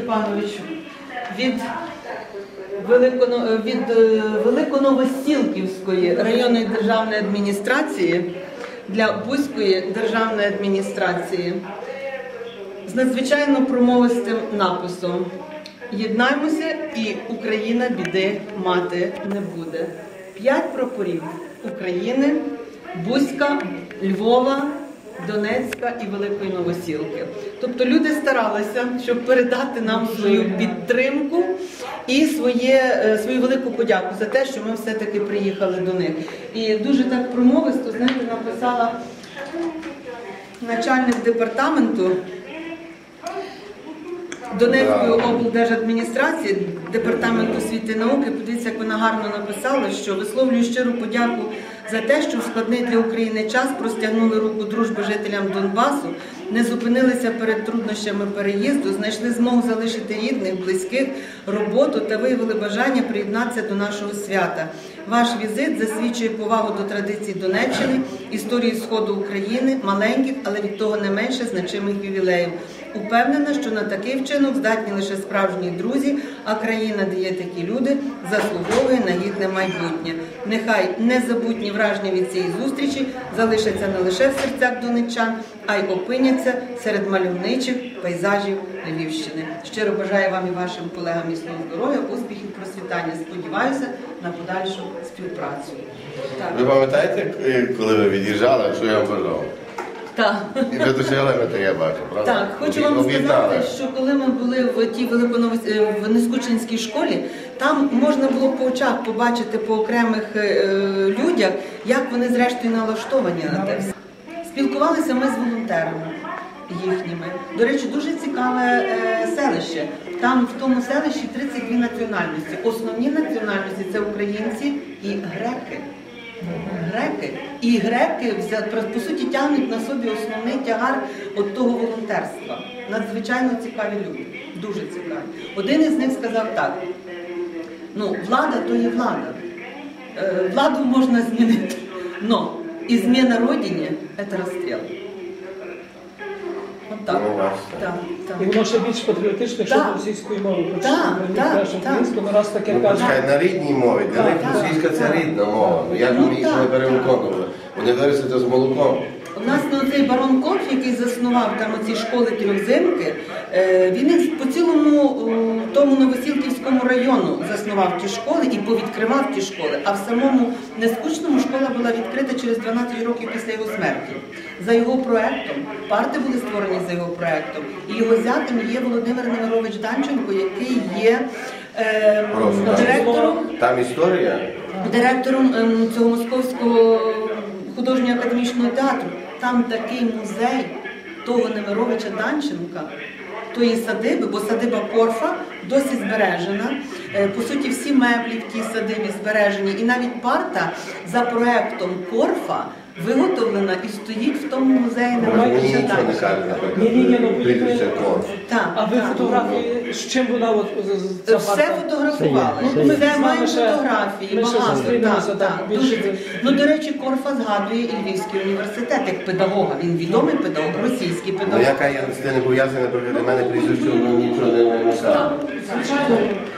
Степановичу, від Великоновосілківської районної державної адміністрації для Буської державної адміністрації з надзвичайно промовистим написом: «Єднаймося, і Україна біди мати не буде». 5 прапорів України, Буська, Львова, Донецька і Великої Новосілки. Тобто люди старалися, щоб передати нам свою підтримку і свою велику подяку за те, що ми все-таки приїхали до них. І дуже так промовисто, знаєте, написала начальник департаменту Донецької облдержадміністрації, Департаменту освіти і науки. Подивіться, як вона гарно написала, що висловлюю щиру подяку за те, що в складний для України час простягнули руку дружби жителям Донбасу, не зупинилися перед труднощами переїзду, знайшли змогу залишити рідних, близьких, роботу та виявили бажання приєднатися до нашого свята. Ваш візит засвідчує повагу до традицій Донеччини, історії Сходу України, маленьких, але від того не менше значимих ювілеїв. Упевнена, що на такий вчинок здатні лише справжні друзі, а країна, де є такі люди, заслуговує на гідне майбутнє. Нехай незабутні враження від цієї зустрічі залишаться не лише в серцях донеччан, а й опиняться серед мальовничих пейзажів Львівщини. Щиро бажаю вам і вашим колегам міцного здоров'я, успіхів, процвітання. Сподіваюся на подальшу співпрацю. Так. Ви пам'ятаєте, коли ви від'їжджали, що я вам бажав? Так. І ви досягли мети, я бачу, правда? Так, хочу вам сказати, що коли ми були в тій в Нескучинській школі, там можна було по очах побачити по окремих людях, як вони зрештою налаштовані на те. Спілкувалися ми з волонтерами їхніми. До речі, дуже цікаве селище. Там в тому селищі 32 національності. Основні національності – це українці і греки. І греки, по суті, тягнуть на собі основний тягар от того волонтерства. Надзвичайно цікаві люди, дуже цікаві. Один із них сказав так: ну, влада то є влада. Владу можна змінити, но і зміна родині – це розстріл. От так. І воно ще більш патріотичне, якщо російською мовою. На рідній мові, для них російська це рідна мова. Як ми їх не перевиконували? Вони виростуть з молоком. У нас цей барон Корф, який заснував там оці школи Трьохзимки, він по цілому тому Новосілківському району заснував ті школи і повідкривав ті школи. А в самому Нескучному школа була відкрита через 12 років після його смерті. За його проєктом, парти були створені за його проєктом, і його зятем є Володимир Немирович Данченко, який є директором, там історія? Директором цього Московського художнього академічного театру. Там такий музей того Немировича Данченка, тої садиби, бо садиба Корфа досі збережена. По суті, всі меблі в тій садибі збережені. І навіть парта за проєктом Корфа виготовлена і стоїть в тому музеї Немировича Данченка. А ви фотографії, з чим вона все фотографували. Все має фотографії, багато. Ну, до речі, Корфа згадує і Львівський університет як педагога. Він відомий педагог, російський педагог. Ну, яка я з тим не пов'язана, наприклад, для мене прізвище нічого не сказав.